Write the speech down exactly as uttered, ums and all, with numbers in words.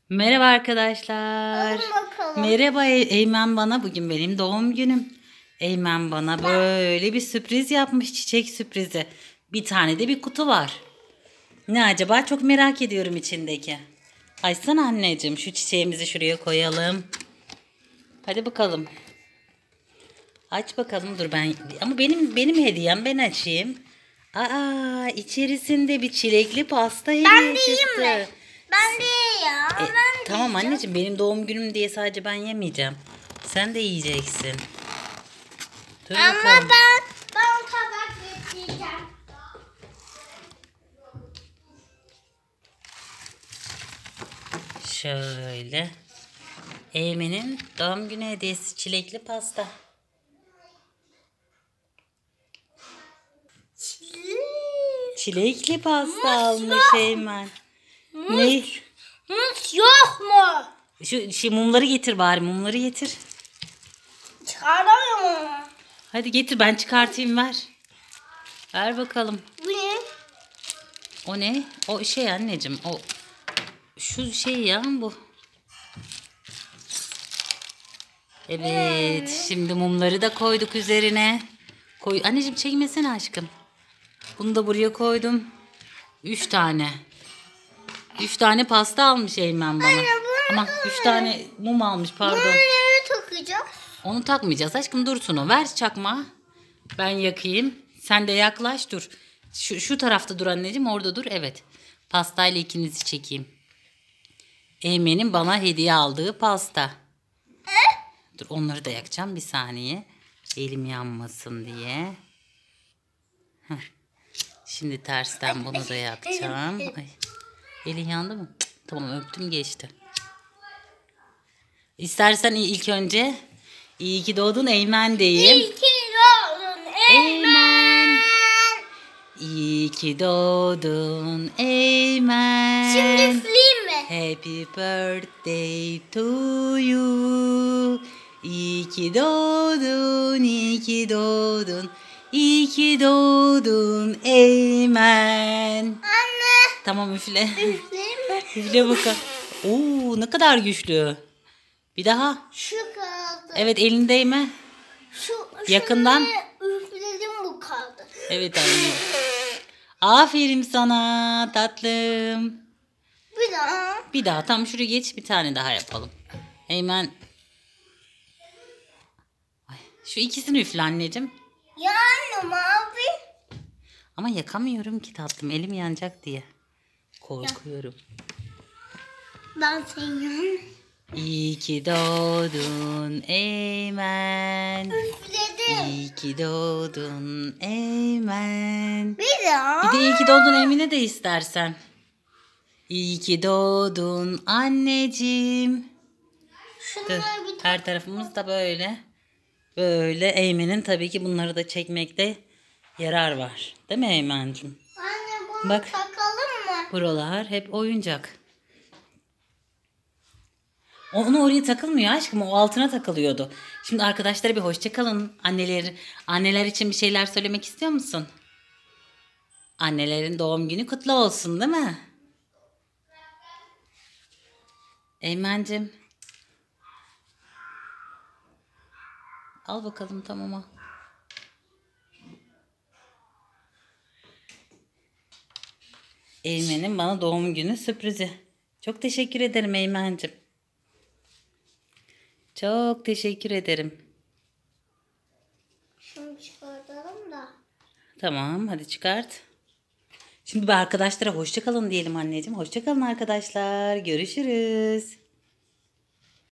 Merhaba arkadaşlar. Alın bakalım. Merhaba E- Eymen bana bugün benim doğum günüm. Eymen bana böyle bir sürpriz yapmış, çiçek sürprizi. Bir tane de bir kutu var. Ne acaba çok merak ediyorum içindeki. Açsana anneciğim, şu çiçeğimizi şuraya koyalım. Hadi bakalım. Aç bakalım, dur ben ama benim benim hediyem, ben açayım. Aa, içerisinde bir çilekli pasta hediye Ben de çıktı. yiyeyim mi? Ben de ya. E, ben de tamam yiyeceğim. anneciğim, benim doğum günüm diye sadece ben yemeyeceğim. Sen de yiyeceksin. Dur Ama bakalım. ben ben tabak getireceğim. Şöyle. Eymen'in doğum günü hediyesi çilekli pasta. Çilekli pasta almış Eymen. Ne? Muz yok mu? Şu, şu mumları getir bari, mumları getir. Çıkaramıyorum. Hadi getir, ben çıkartayım, ver. Ver bakalım. Bu ne? O ne? O şey anneciğim, o şu şey ya bu. Evet, şimdi mumları da koyduk üzerine. Koy anneciğim, çekmesene aşkım. Bunu da buraya koydum. Üç tane. Üç tane pasta almış Eymen bana. Anne, bu Ama üç tane mum almış, pardon. Bunu nereye takacağız? Onu takmayacağız aşkım, dursun o. Ver çakma. Ben yakayım. Sen de yaklaş, dur. Şu, şu tarafta dur anneciğim, orada dur. Evet. Pastayla ikinizi çekeyim. Eymen'in bana hediye aldığı pasta. Dur, onları da yakacağım bir saniye. Elim yanmasın diye. Heh. Şimdi tersten bunu da yakacağım. Ay. Elin yandı mı? Cık, tamam, öptüm, geçti. İstersen ilk önce iyi ki doğdun Eymen diyeyim. İyi ki doğdun Eymen. İyi ki doğdun Eymen. Şimdi üfleyeyim mi? Happy birthday to you. İyi ki doğdun, iyi ki doğdun. İyi ki doğdun Eymen. Anne. Tamam, üfle. Üfleyeyim mi? Üfle bakalım. Oo, ne kadar güçlü. Bir daha. Şu kaldı. Evet, elindeyme. Şu, Yakından. şunu üfledim, bu kaldı. Evet anne. Aferin sana tatlım. Bir daha. Bir daha, tam şuraya geç, bir tane daha yapalım. Eymen. Ay, şu ikisini üfle anneciğim. Ya anne, mavi. Ama yakamıyorum ki tatlım, elim yanacak diye. Korkuyorum. Ben senin. İyi ki doğdun Eymen. Üfledim. İyi ki doğdun Eymen. Bir daha. Bir de iyi ki doğdun Emine de istersen. İyi ki doğdun anneciğim. Dur, Şunları bir her tarafımız da böyle. Böyle Eymen'in tabii ki bunları da çekmekte yarar var. Değil mi Eymen'cim? Anne, bunu Bak. takalım mı? Buralar hep oyuncak. Onu oraya takılmıyor aşkım. O altına takılıyordu. Şimdi arkadaşlara bir hoşça kalın. Anneler, anneler için bir şeyler söylemek istiyor musun? Annelerin doğum günü kutlu olsun, değil mi? Eymen'cim. Al bakalım, tamam al. Eymen'in bana doğum günü sürprizi. Çok teşekkür ederim Eymen'cim. Çok teşekkür ederim. Şunu çıkartalım da. Tamam, hadi çıkart. Şimdi bir arkadaşlara hoşça kalın diyelim anneciğim. Hoşça kalın arkadaşlar. Görüşürüz.